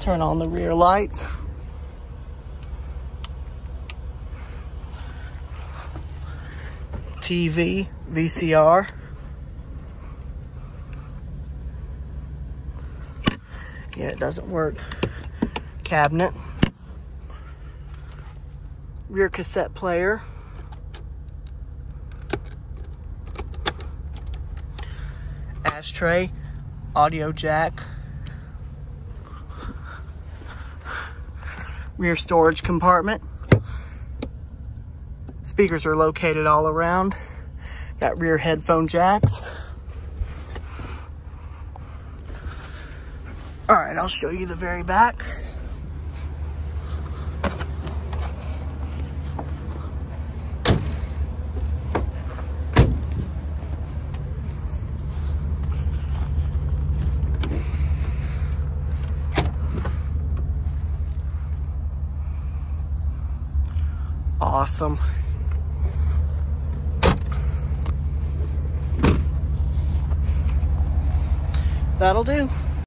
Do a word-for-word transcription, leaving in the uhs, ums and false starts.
Turn on the rear lights. T V, V C R. Yeah, it doesn't work. Cabinet. Rear cassette player. Ashtray. Audio jack. Rear storage compartment. Speakers are located all around. Got rear headphone jacks. All right, I'll show you the very back. Awesome. That'll do.